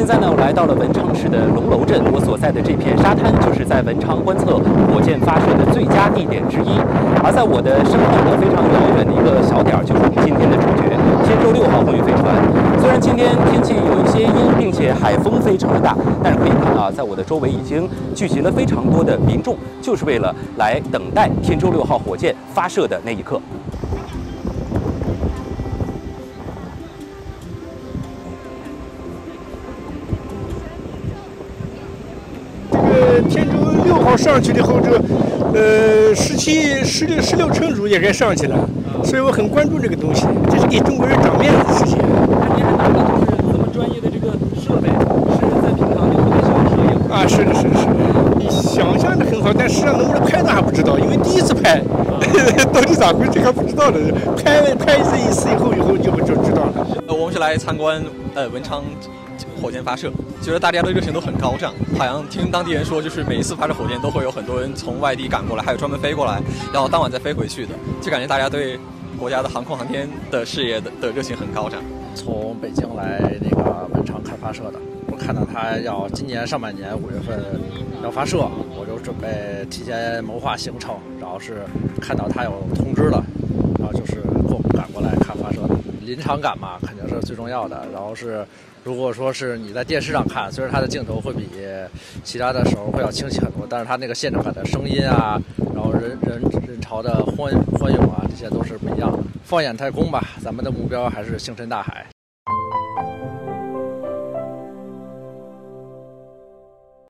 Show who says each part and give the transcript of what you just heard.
Speaker 1: 现在呢，我来到了文昌市的龙楼镇，我所在的这片沙滩就是在文昌观测火箭发射的最佳地点之一。而在我的身后呢，非常远的一个小点儿，就是我们今天的主角——天舟6号货运飞船。虽然今天天气有一些阴，并且海风非常的大，但是可以看到，在我的周围已经聚集了非常多的民众，就是为了来等待天舟6号火箭发射的那一刻。
Speaker 2: 天舟6号上去了以后，17、16乘组也该上去了，所以我很关注这个东西，这是给中国人长面子的事情。
Speaker 1: 那您还拿了就是这么专业的这个设备，是在平常就特别喜欢摄影
Speaker 2: 啊？是的，是的，是的。你想象的很好，但实际上能不能拍的还不知道，因为第一次拍，到底咋回事还不知道的。拍这一次以后就知道了。
Speaker 3: 我们是来参观文昌火箭发射，觉得大家的热情都很高涨，好像听当地人说，就是每一次发射火箭都会有很多人从外地赶过来，还有专门飞过来，然后当晚再飞回去的，就感觉大家对国家的航空航天的事业的热情很高涨。
Speaker 4: 从北京来那个文昌看发射的，我看到他要今年上半年5月份要发射，我就准备提前谋划行程，然后是看到他有通知了，然后就是给我们赶过来看发射的。临场感嘛，肯定是最重要的。然后是，如果说是你在电视上看，虽然它的镜头会比其他的时候会要清晰很多，但是它那个现场感的声音啊，然后人潮的欢涌啊，这些都是不一样的。放眼太空吧，咱们的目标还是星辰大海。